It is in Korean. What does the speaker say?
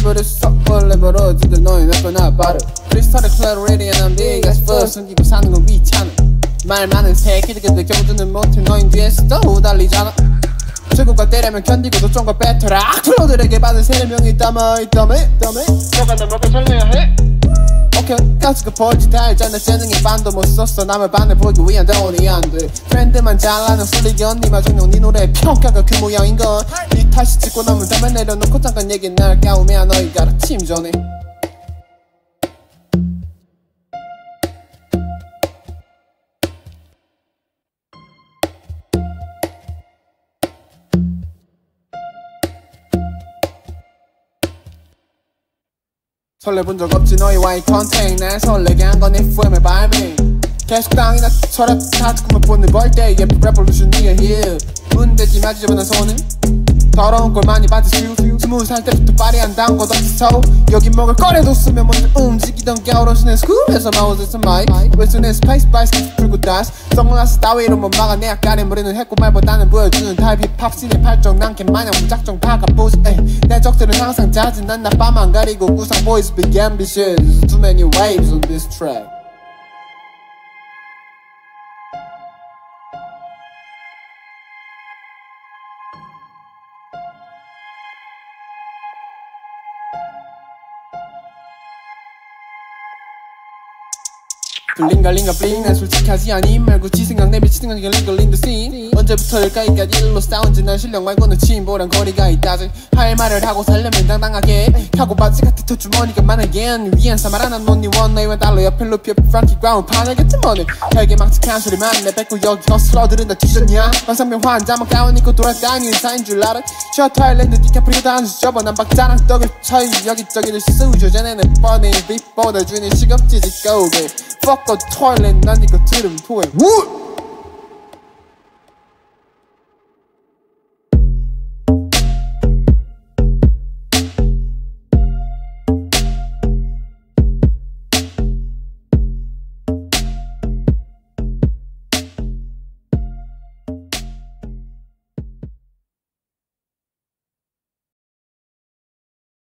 버렸어 원래 벌어지던 너희 내꺼나 빠르 프리스타일 클래리티 난 네가 싶어 숨기고 사는 건 귀찮아 말 많은 새끼들끼리 경주는 못해 너희 뒤에서 또 우달리잖아 최고가 때리면 견디고도 좀 더 뱉어라 플로들에게 받은 세명이 있다며 너가 나 먹고 살려야 해 오케이 가지고 벌지 다 알잖아 재능에 반도 못 썼어 남을 반해보기 위한 돈이 안돼 트렌드만 잘나는 솔리기 언니만 종종 네 노래의 평가가 그 모양인걸 네 탓이 찍고 남은 담에 내려놓고 잠깐 얘기 날 까우면 너희가 아침 전에 설레본 적 없지 너희와의 컨택 날 설레게 한 건 FM의 발명 계속 땅이나 철학 다 듣고만 본을 벌때 예쁜 레볼루션이야 here 문대지 마지 저번한 손은 더러운 걸 많이 받으시오 20살 때부터 파리한다는 것 없어 여기 먹을 거래도 쓰면 먼저 움직이던 겨울옷은 스쿨에서 마우스에서 마이크 왼손에 스파이스 바이스 풀고 다스 선글라스 따위로 못 막아 내 아까리 머리는 했고 말보다는 보여주는 타입 힙합씬의 발정 난게 마냥 무작정 박아보지 내 적들은 항상 짜증난 나 밤안 가리고 구상 boys big ambitious Too many waves on this track 블링갈링가 블링 난 솔직하지 않임 말고 지 생각 내 미친 생각 걸린 the scene 언제부터일까 이까지 일로 싸운지 난 실력 말고는 지인보란 거리가 있다지 할 말을 하고 살려면 당당하게 하고 바지 같은 턱주머니가 많아게 위안 삼아 하나 논니 원 너희와 달러 옆에 루피 옆에 프랑키 그라운드 파넬 같은 머니 혈기 망측한 소리만 내뱉고 여기 거슬러 들은다 뒤졌냐 환상병 환자만 가운 입고 돌아다니는 인사인 줄 알아 셔터 아일랜드 디카프리오 다운스 접어 난 박자랑 떡을 쳐이 여기저기를 쑤셔내는 뻔해 빛보다 주는 시겁지지 고개 Fuck a toilet 난 이거 들으면 토해